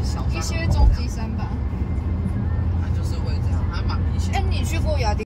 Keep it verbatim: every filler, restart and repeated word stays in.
小一些中级山吧。 它就是会这样，还蛮明显。 哎，你去过雅典？